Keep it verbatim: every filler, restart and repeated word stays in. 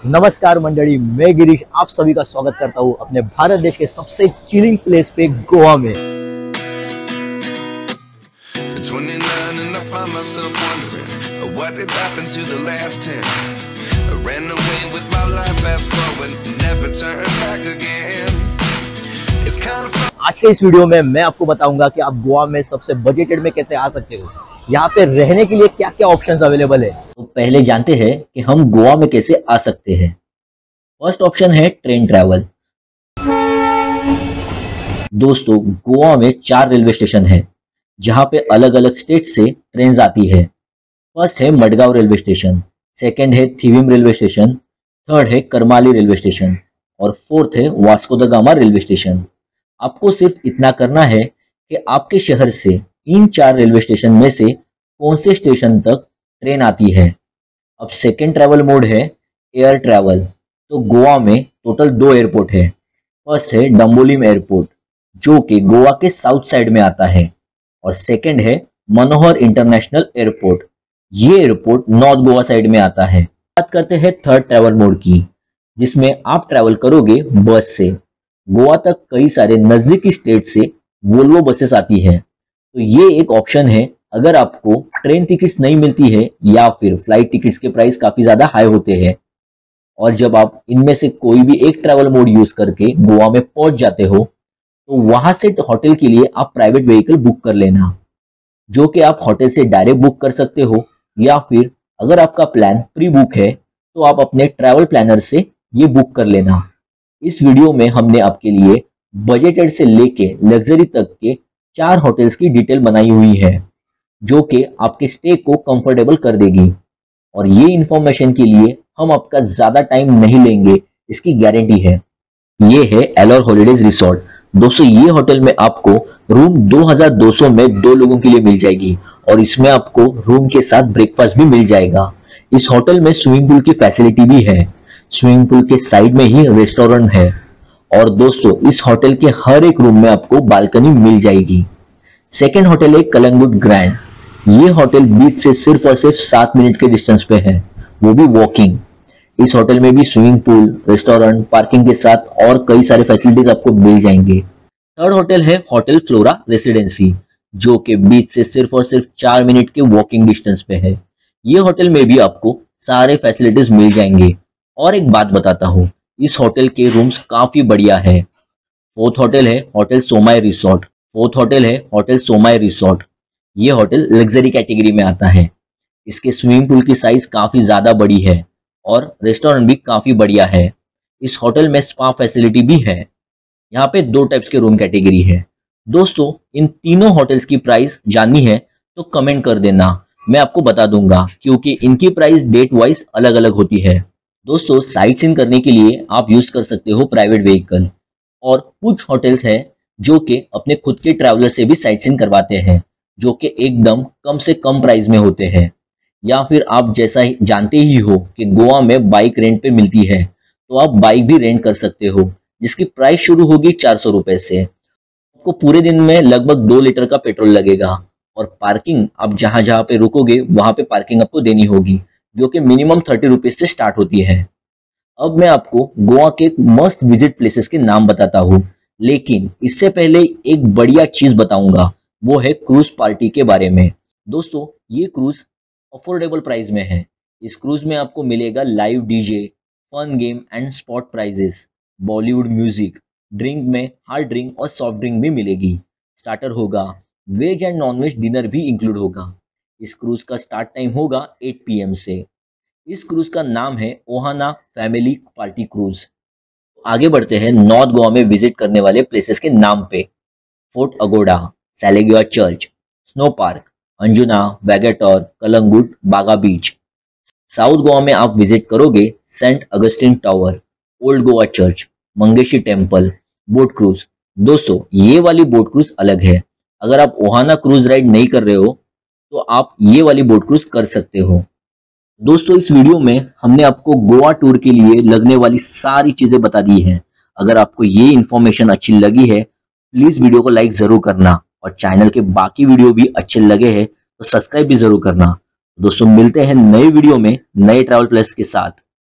नमस्कार मंडली, मैं गिरीश आप सभी का स्वागत करता हूँ अपने भारत देश के सबसे चिलिंग प्लेस पे गोवा में। आज के इस वीडियो में मैं आपको बताऊंगा कि आप गोवा में सबसे बजटेड में कैसे आ सकते हो, यहाँ पे रहने के लिए क्या क्या ऑप्शंस अवेलेबल है। तो पहले जानते हैं कि हम गोवा में कैसे आ सकते हैं। फर्स्ट ऑप्शन है ट्रेन ट्रैवल। दोस्तों, गोवा में चार रेलवे स्टेशन है जहां पे अलग अलग स्टेट से ट्रेन आती है। फर्स्ट है मडगांव रेलवे स्टेशन, सेकंड है थिविम रेलवे स्टेशन, थर्ड है करमाली रेलवे स्टेशन और फोर्थ है Vasco da Gama railway station. आपको सिर्फ इतना करना है कि आपके शहर से इन चार रेलवे स्टेशन में से कौन से स्टेशन तक ट्रेन आती है। अब सेकेंड ट्रैवल मोड है एयर ट्रैवल। तो गोवा में टोटल दो एयरपोर्ट है। फर्स्ट है डम्बोलिम एयरपोर्ट जो कि गोवा के साउथ साइड में आता है और सेकंड है मनोहर इंटरनेशनल एयरपोर्ट, ये एयरपोर्ट नॉर्थ गोवा साइड में आता है। बात करते हैं थर्ड ट्रैवल मोड की, जिसमें आप ट्रैवल करोगे बस से। गोवा तक कई सारे नजदीकी स्टेट से वोल्वो बसेस आती है, तो ये एक ऑप्शन है अगर आपको ट्रेन टिकट्स नहीं मिलती है या फिर फ्लाइट टिकट्स के प्राइस काफी ज्यादा हाई होते हैं। और जब आप इनमें से कोई भी एक ट्रैवल मोड यूज करके गोवा में पहुंच जाते हो तो वहां से होटल के लिए आप प्राइवेट व्हीकल बुक कर लेना, जो कि आप होटल से डायरेक्ट बुक कर सकते हो या फिर अगर आपका प्लान प्री बुक है तो आप अपने ट्रैवल प्लानर से ये बुक कर लेना। इस वीडियो में हमने आपके लिए बजटेड से लेके लग्जरी तक के चार होटल्स की डिटेल बनाई हुई है जो कि आपके स्टे को कंफर्टेबल कर देगी। और ये इंफॉर्मेशन के लिए हम आपका ज्यादा टाइम नहीं लेंगे, इसकी गारंटी है। ये है एलोर हॉलीडेज रिसोर्ट। दोस्तों, ये होटल में आपको रूम दो हज़ार दो सौ में दो लोगों के लिए मिल जाएगी और इसमें आपको रूम के साथ ब्रेकफास्ट भी मिल जाएगा। इस होटल में स्विमिंग पूल की फैसिलिटी भी है। स्विमिंग पूल के साइड में ही रेस्टोरेंट है और दोस्तों इस होटल के हर एक रूम में आपको बालकनी मिल जाएगी। सेकेंड होटल है कलंगुट ग्रैंड। ये होटल बीच से सिर्फ और सिर्फ सात मिनट के डिस्टेंस पे है, वो भी वॉकिंग। इस होटल में भी स्विमिंग पूल, रेस्टोरेंट, पार्किंग के साथ और कई सारे फैसिलिटीज आपको मिल जाएंगे। थर्ड होटल है होटल फ्लोरा रेसिडेंसी, जो कि बीच से सिर्फ और सिर्फ चार मिनट के वॉकिंग डिस्टेंस पे है। ये होटल में भी आपको सारे फैसिलिटीज मिल जाएंगे। और एक बात बताता हूँ, इस होटल के रूम्स काफी बढ़िया है। फोर्थ होटल है hotel Somai resort. Fourth hotel है होटल सोमाई रिसोर्ट। ये होटल लग्जरी कैटेगरी में आता है। इसके स्विमिंग पूल की साइज काफी ज्यादा बड़ी है और रेस्टोरेंट भी काफी बढ़िया है। इस होटल में स्पा फैसिलिटी भी है। यहाँ पे दो टाइप्स के रूम कैटेगरी है। दोस्तों, इन तीनों होटल्स की प्राइस जाननी है तो कमेंट कर देना, मैं आपको बता दूंगा, क्योंकि इनकी प्राइस डेट वाइज अलग अलग होती है। दोस्तों, साइट सीइंग करने के लिए आप यूज कर सकते हो प्राइवेट व्हीकल और कुछ होटल्स हैं जो कि अपने खुद के ट्रैवलर से भी साइट सीइंग करवाते हैं, जो कि एकदम कम से कम प्राइस में होते हैं। या फिर आप जैसा ही जानते ही हो कि गोवा में बाइक रेंट पे मिलती है, तो आप बाइक भी रेंट कर सकते हो, जिसकी प्राइस शुरू होगी चार सौ रुपए से। आपको पूरे दिन में लगभग दो लीटर का पेट्रोल लगेगा और पार्किंग आप जहां जहां पे रुकोगे वहां पे पार्किंग आपको देनी होगी, जो कि मिनिमम थर्टी रुपीज से स्टार्ट होती है। अब मैं आपको गोवा के मस्ट विजिट प्लेसेस के नाम बताता हूँ, लेकिन इससे पहले एक बढ़िया चीज बताऊंगा, वो है क्रूज पार्टी के बारे में। दोस्तों, ये क्रूज अफोर्डेबल प्राइस में है। इस क्रूज में आपको मिलेगा live DJ, fun game and spot prizes, Bollywood music, drink में हार्ड ड्रिंक और सॉफ्ट ड्रिंक भी मिलेगी, स्टार्टर होगा, veg and non veg dinner भी इंक्लूड होगा। इस क्रूज का स्टार्ट टाइम होगा आठ पी एम से। इस क्रूज का नाम है ओहाना फैमिली पार्टी क्रूज। आगे बढ़ते हैं नॉर्थ गोवा में विजिट करने वाले प्लेसेस के नाम पे। Fort Aguada, Saligao church, snow park, Anjuna, Vagator, Calangute, Baga beach. South Goa में आप विजिट करोगे saint Augustine tower, old Goa church, Mangeshi temple, boat cruise. दोस्तों, ये वाली बोट क्रूज अलग है। अगर आप ओहाना क्रूज राइड नहीं कर रहे हो तो आप ये वाली बोट क्रूज कर सकते हो। दोस्तों, इस वीडियो में हमने आपको गोवा टूर के लिए लगने वाली सारी चीजें बता दी हैं। अगर आपको ये इन्फॉर्मेशन अच्छी लगी है प्लीज वीडियो को लाइक जरूर करना और चैनल के बाकी वीडियो भी अच्छे लगे हैं तो सब्सक्राइब भी जरूर करना। दोस्तों, मिलते हैं नए वीडियो में नए ट्रैवल प्लेस के साथ।